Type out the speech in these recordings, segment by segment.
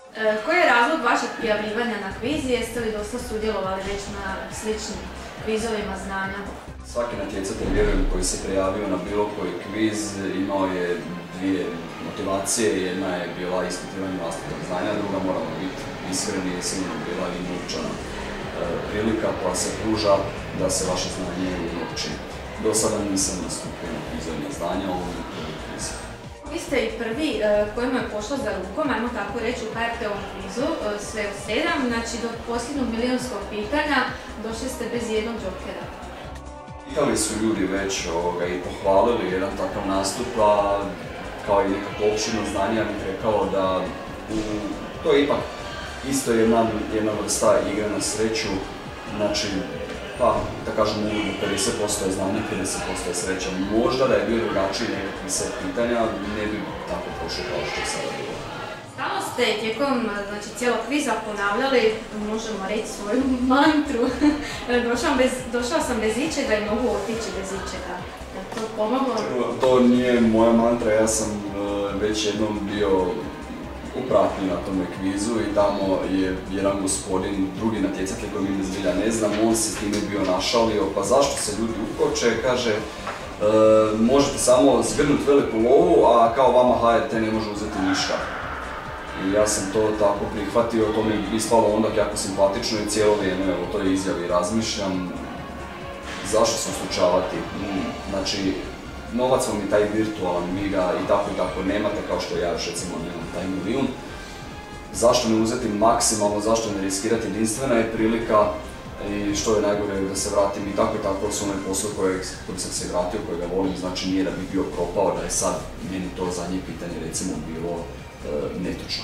Koji je razlog vašeg prijavljivanja na kviz i jeste li dosta sudjelovali već na sličnim kvizovima znanja? Svaki natjecatelj, vjerujem, koji se prijavio na bilo koji kviz imao je dvije motivacije. Jedna je bila ispitivanje vlastitog znanja, druga, moramo biti iskreni, je sigurno bila i novčana prilika koja se pruža da se vaše znanje unovči. Do sada nisam nastupio na kvizovima znanja, ovo je prvi kviz. Vi ste i prvi kojima je pošlo za rukom, ajmo tako reći, u HRT-ovom kvizu, sve u 7, znači do posljednog milijunskog pitanja došli ste bez jednog džokera. Pitali su ljudi već i pohvalili jedan takav nastup, a kao i nekako opširno znanje, ja bih rekao da to je ipak isto jedna vrsta igre na sreću, znači, pa da kažem uvijek 50% je znanje, 50% je sreća. Možda da je bio drugačiji nekakvi set pitanja, ne bi tako prošlo kao što je sada bilo. Stalno ste tijekom cijelog kviza ponavljali, možemo reći, svoju mantru. Došao sam bez ičega i mogu otići bez ičega. Je to pomoglo? To nije moja mantra, ja sam već jednom bio u pratnji na tome kvizu i tamo je jedan gospodin, drugi natjecatelj koji mi zbilja ne znam, on se s time bio našalio, pa zašto se ljudi ukoče, kaže možete samo zgrnuti veliku lovu, a kao vama HRT ne može uzeti ništa. I ja sam to tako prihvatio, to mi je ispalo onda jako simpatično i cijelo vrijeme o toj izjavi razmišljam. Zašto se uslučavati? Znači, novac vam je taj virtualan, vi ga i tako nemate, kao što ja još recimo nemam taj milijun. Zašto ne uzeti maksimalno, zašto ne riskirati? Jedinstvena je prilika i što je najgore da se vratim i tako su onaj posao koji sam se vratio, kojega volim, znači nije da bi bio propao, da je sad meni to zadnje pitanje recimo bilo netočno.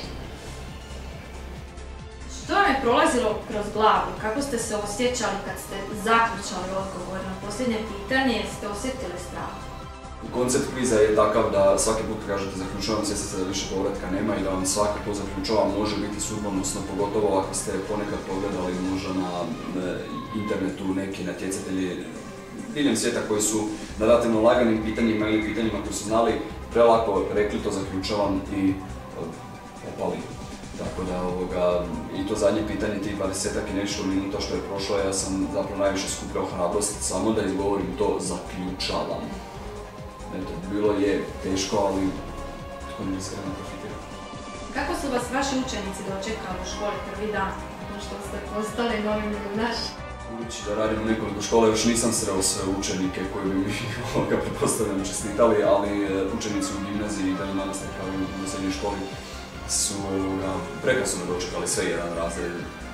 Što vam je prolazilo kroz glavu? Kako ste se osjećali kad ste zaključali odgovor na posljednje pitanje? Jeste osjetili strah? Koncept kviza je takav da svaki put kad kažete zaključavam, svjesni ste da više povratka nema i da vam svaki put zaključava može biti sudbonosno, pogotovo ako ste ponekad pogledali možda na internetu neki natjecatelji diljem svijeta koji su na relativno laganim pitanjima ili pitanjima koji su znali prelako rekli to zaključavam i opali. Tako da i to zadnje pitanje, tih 20-ak i nešto minuta što je prošlo, ja sam zapravo najviše skupljao hrabrost samo da izgovorim to zaključavam. Eto, bilo je teško, ali tko mi iskreno profitira. Kako su vas vaši učenici dočekali u školi prvi dan, što ste postali novi milijunaš? Budući da radim u nekoliko škola, još nisam sreo sve učenike koji bi mi pretpostavljam čestitali, ali učenici u gimnaziji i dalje manastir kao i u srednjoj školi su prekrasno me dočekali sve jedan razred.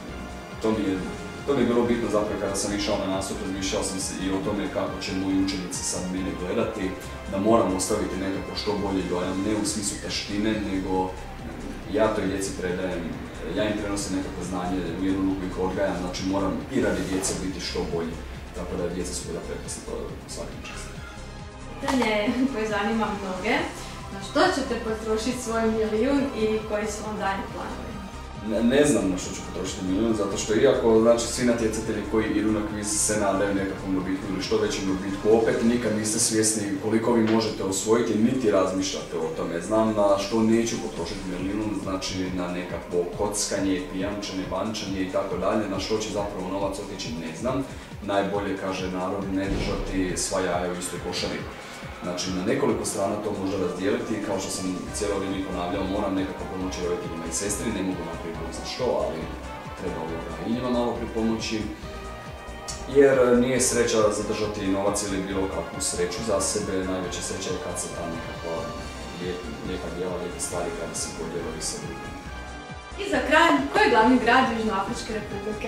To mi je bilo bitno zapravo kada sam išao na nastup, razmišljao sam se i o tome kako će moji učenici sad mene gledati, da moram ostaviti nekako što bolji dojam, ne u smislu taštine, nego ja toj djeci predajem, ja im prenosim nekako znanje, u jednu ruku ih odgajam, znači moram i radi djece biti što bolji, tako da djeca su bila prekrasna, to svakim častom. Pitanje koje zanima mnoge, na što ćete potrošiti svoj milijun i koji su vam dalji planovi? Ne znam na što ću potrošiti milijun, zato što iako znači, svi natjecatelji koji idu na kviz se nadaju nekakvom dobitku ili što većem dobitku, opet nikad niste svjesni koliko vi možete osvojiti, niti razmišljate o tome. Znam na što neću potrošiti milijun, znači na nekakvo kockanje, pijančanje, bančanje i tako dalje, na što će zapravo novac otići ne znam. Najbolje, kaže narod, ne držati sva jaja u istoj košari. Znači, na nekoliko strana to može razdijeliti, kao što sam cijelo vrijeme ponavljao, moram nekako pomoći roditeljima i sestri, ne mogu napraviti za što, ali treba i njima malo pripomoći. Jer nije sreća zadržati novac ili bilo kakvu sreću za sebe, najveća sreća je kad se ta nekakva lijepa djela, lijepe stvari kada se podijeli sa drugim. I za kraj, koji je glavni grad Južnoafričke republike?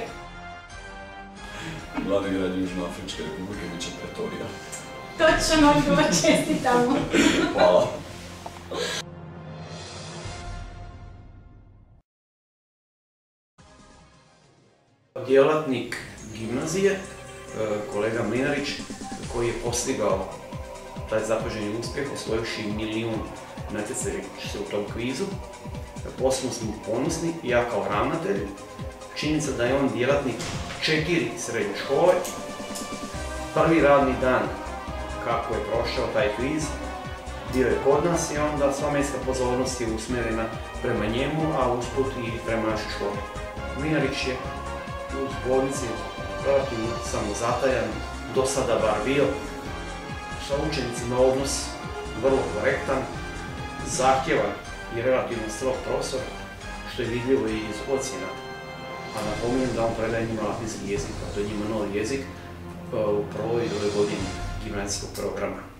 Glavni grad Južnoafričke republike bit će Pretorija. Točno odgovor, čestitamo. Hvala. Djelatnik gimnazije, kolega Mlinarić, koji je postigao taj zapaženi uspjeh, osvojivši milijun natjecajući se u tom kvizu. Posebno smo ponosni, ja kao ravnatelj, činjenica da je on djelatnik 4 srednje škole. Prvi radni dan kako je prošao taj kviz, bio je kod nas i onda sva medijska pozornost je usmjerena prema njemu, a usput i prema našoj školi. Mlinarić je u zbornici relativno samozatajan, do sada bar bio, sa učenicima odnos vrlo korektan, zahtjevan i relativno strog profesor, što je vidljivo i iz ocjena. A napominjem da on predaje njima latinski jezik, a to je njima novi jezik u prvoj i drugoj godini gimnazijskog programa.